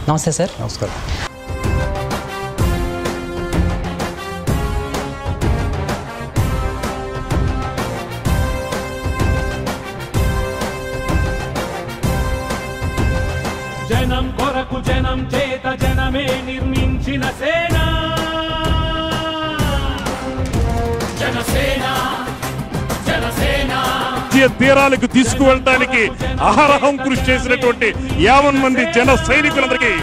నమస్తే సార్. నమస్కారం. జనం కొరకు జనం చేత జనమే నిర్మించిన సేన జనసేన జనసేన తీరాలకు తీసుకువెళ్ళడానికి అహరహం కృషి చేసినటువంటి 50 మంది జన సైనికులందరికీ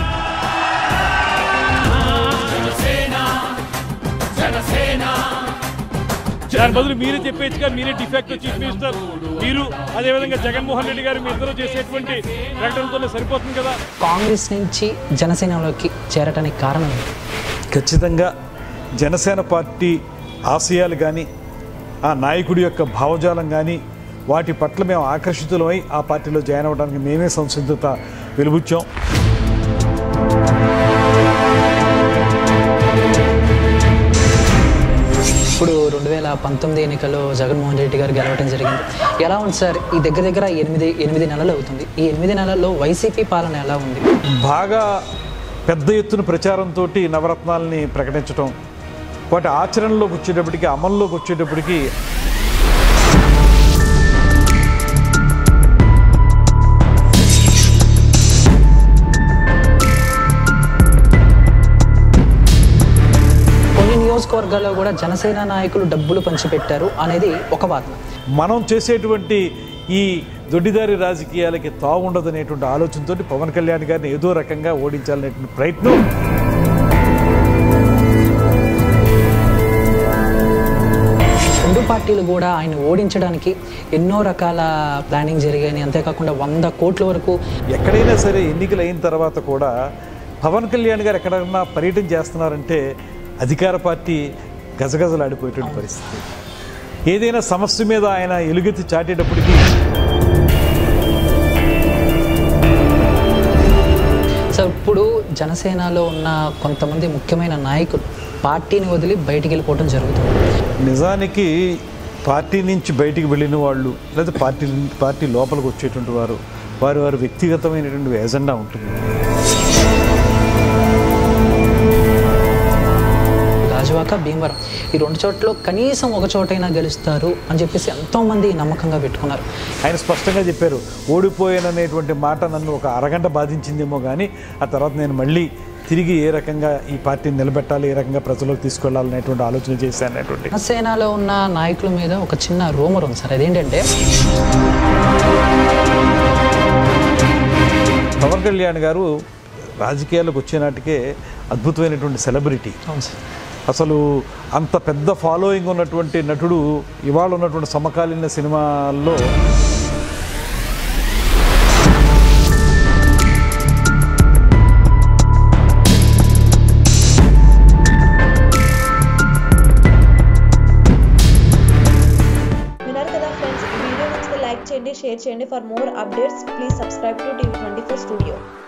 దాని బదులు మీరే చెప్పేచ్చుగా, మీరే డిఫెక్ట్ చీఫ్ మినిస్టర్, మీరు అదేవిధంగా జగన్మోహన్ రెడ్డి గారు మీ ఇద్దరు చేసేటువంటి ప్రకటనతోనే సరిపోతుంది కదా. కాంగ్రెస్ నుంచి జనసేనలోకి చేరటానికి కారణం ఏంటి? ఖచ్చితంగా జనసేన పార్టీ ఆశయాలు కానీ ఆ నాయకుడి యొక్క భావజాలం కానీ వాటి పట్ల మేము ఆకర్షితులమై ఆ పార్టీలో జాయిన్ అవ్వడానికి మేమే సంసిద్ధత వెలుబుచ్చాం. ఇప్పుడు 2019 ఎన్నికల్లో జగన్మోహన్ రెడ్డి గారు గెలవడం జరిగింది. ఎలా ఉంది సార్? ఈ దగ్గర 8 నెలలు అవుతుంది. ఈ 8 నెలల్లో వైసీపీ పాలన ఎలా ఉంది? బాగా పెద్ద ఎత్తున ప్రచారంతో నవరత్నాలని ప్రకటించడం, వాటి ఆచరణలోకి వచ్చేటప్పటికి, అమల్లోకి వచ్చేటప్పటికి నియోజకవర్గాల్లో కూడా జనసేన నాయకులు డబ్బులు పంచిపెట్టారు అనేది ఒక వాదన. మనం చేసేటువంటి ఈ దొడ్డిదారి రాజకీయాలకి తావుండదనేటువంటి ఆలోచనతో పవన్ కళ్యాణ్ గారిని ఏదో రకంగా ఓడించాలనేటువంటి ప్రయత్నం రెండు పార్టీలు కూడా ఆయన ఓడించడానికి ఎన్నో రకాల ప్లానింగ్ జరిగాయని, అంతేకాకుండా 100 కోట్ల వరకు. ఎక్కడైనా సరే ఎన్నికలు అయిన తర్వాత కూడా పవన్ కళ్యాణ్ గారు ఎక్కడన్నా పర్యటన చేస్తున్నారంటే అధికార పార్టీ గజగజలాడిపోయేటువంటి పరిస్థితి. ఏదైనా సమస్య మీద ఆయన ఎలుగెత్తి చాటేటప్పటికీ సో ఇప్పుడు జనసేనలో ఉన్న కొంతమంది ముఖ్యమైన నాయకులు పార్టీని వదిలి బయటికి వెళ్ళిపోవడం జరుగుతుంది. నిజానికి పార్టీ నుంచి బయటికి వెళ్ళిన వాళ్ళు లేదా పార్టీ లోపలికి వచ్చేటువంటి వారి వ్యక్తిగతమైనటువంటి ఎజెండా ఉంటుంది. గాజువాక, భీమవరం ఈ 2 చోట్ల కనీసం ఒక చోటైనా గెలుస్తారు అని చెప్పేసి ఎంతోమంది నమ్మకంగా పెట్టుకున్నారు. ఆయన స్పష్టంగా చెప్పారు, ఓడిపోయాననేటువంటి మాట నన్ను ఒక అరగంట బాధించిందేమో కానీ ఆ తర్వాత నేను మళ్ళీ తిరిగి ఏ రకంగా ఈ పార్టీని నిలబెట్టాలి, ఏ రకంగా ప్రజలకు తీసుకెళ్లాలనేటువంటి ఆలోచన చేశాను అనేటువంటి. జనసేనలో ఉన్న నాయకుల మీద ఒక చిన్న రూమర్ ఉంది సార్. అదేంటంటే పవన్ కళ్యాణ్ గారు రాజకీయాలకు వచ్చే నాటికే అద్భుతమైనటువంటి సెలబ్రిటీ. అవును సార్. అసలు అంత పెద్ద ఫాలోయింగ్ ఉన్నటువంటి నటుడు ఇవాళ ఉన్నటువంటి సమకాలీన సినిమాల్లో విన్నారు కదా ఫ్రెండ్స్, ఈ వీడియో నచ్చితే లైక్ చేయండి, షేర్ చేయండి. For more updates please subscribe to TV24 Studio.